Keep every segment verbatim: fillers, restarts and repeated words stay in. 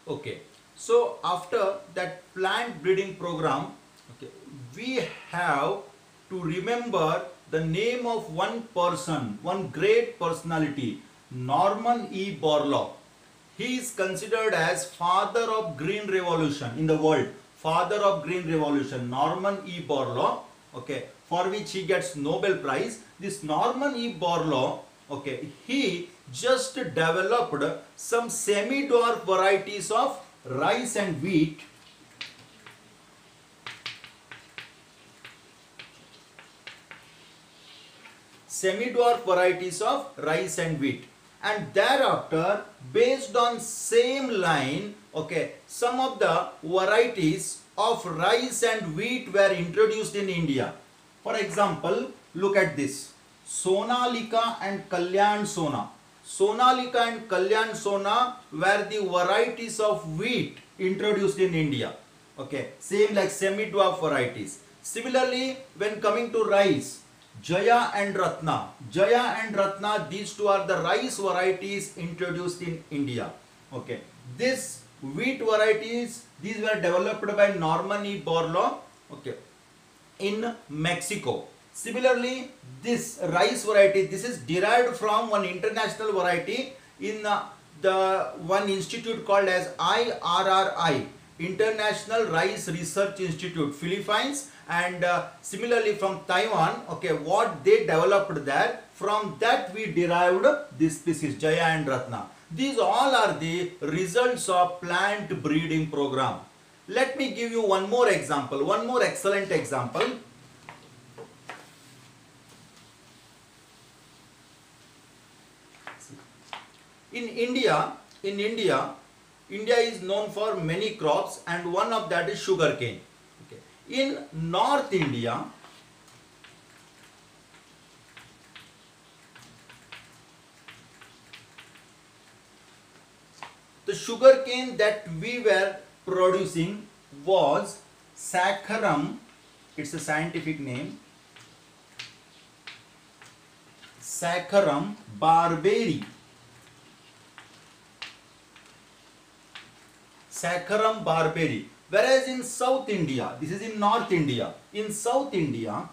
Okay, so after that plant breeding program, okay, we have to remember the name of one person, one great personality, Norman E. Borlaug. He is considered as father of green revolution in the world. Father of green revolution, Norman E. Borlaug, okay, for which he gets Nobel Prize. This Norman E. Borlaug, okay, he just developed some semi-dwarf varieties of rice and wheat. Semi-dwarf varieties of rice and wheat, and thereafter based on same line, okay, some of the varieties of rice and wheat were introduced in India. For example, look at this, Sonalika and Kalyan Sona. Sonalika and Kalyan Sona were the varieties of wheat introduced in India. Okay, same like semi-dwarf varieties. Similarly, when coming to rice, Jaya and Ratna. Jaya and Ratna, these two are the rice varieties introduced in India. Okay, this wheat varieties, these were developed by Norman E. Borlaug, okay, in Mexico. Similarly, this rice variety, this is derived from one international variety in uh, the one institute called as I R R I, International Rice Research Institute, Philippines, and uh, similarly from Taiwan. Okay, what they developed there, from that we derived this species Jaya and Ratna. These all are the results of plant breeding program. Let me give you one more example, one more excellent example. In India, in India, India is known for many crops, and one of that is sugarcane. Okay. In North India, the sugarcane that we were producing was Saccharum, it's a scientific name, Saccharum barberi. Saccharum barberi. Whereas in South India, this is in North India, in South India,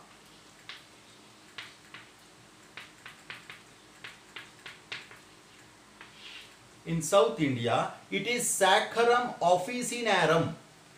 in South India, it is Saccharum officinarum.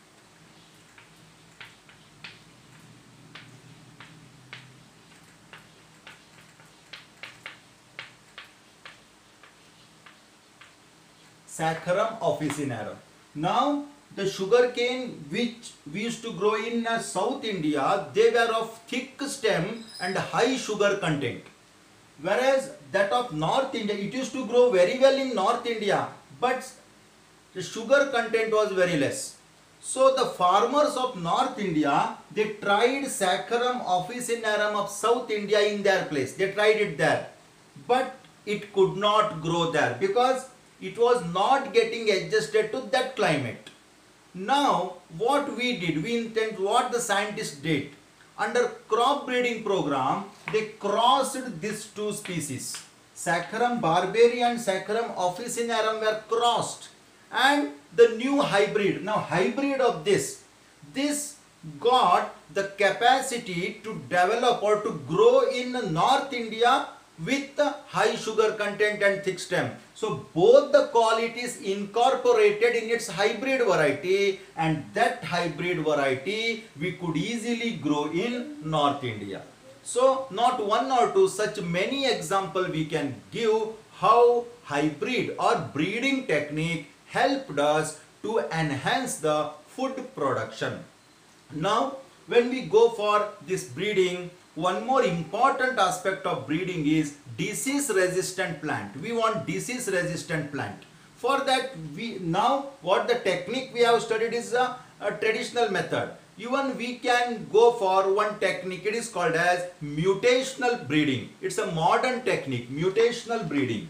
Saccharum officinarum. Now, the sugarcane which we used to grow in uh, South India, they were of thick stem and high sugar content. Whereas that of North India, it used to grow very well in North India, but the sugar content was very less. So the farmers of North India, they tried Saccharum officinarum of South India in their place. They tried it there, but it could not grow there because it was not getting adjusted to that climate. Now what we did, we intend what the scientists did. Under crop breeding program, they crossed these two species. Saccharum barberi and Saccharum officinarum were crossed, and the new hybrid, now hybrid of this, this got the capacity to develop or to grow in North India with high sugar content and thick stem. So both the qualities incorporated in its hybrid variety, and that hybrid variety we could easily grow in North India. So not one or two, such many example we can give how hybrid or breeding technique helped us to enhance the food production. Now when we go for this breeding, one more important aspect of breeding is disease resistant plant. We want disease resistant plant. For that, we now what the technique we have studied is a, a traditional method. Even we can go for one technique, it is called as mutational breeding. It's a modern technique, mutational breeding.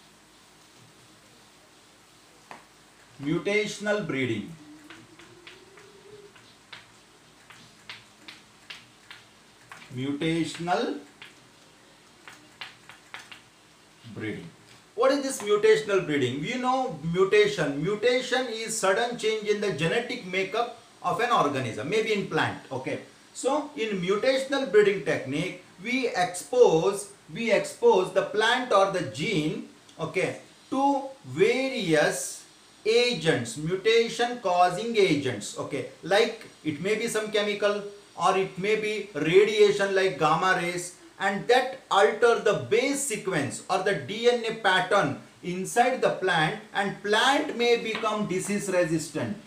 Mutational breeding. Mutational breeding. What is this mutational breeding? We know mutation. Mutation is sudden change in the genetic makeup of an organism, maybe in plant. Okay. So in mutational breeding technique, we expose we expose the plant or the gene, okay, to various agents, mutation causing agents, okay, like it may be some chemical or it may be radiation like gamma rays, and that alter the base sequence or the D N A pattern inside the plant, and plant may become disease resistant.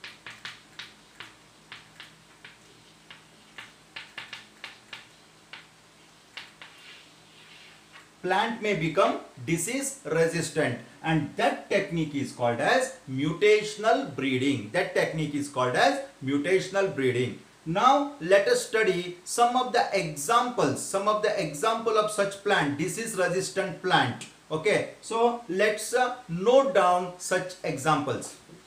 Plant may become disease resistant, and that technique is called as mutational breeding. That technique is called as mutational breeding. Now let us study some of the examples, some of the example of such plant, disease resistant plant. Okay, so let's uh, note down such examples.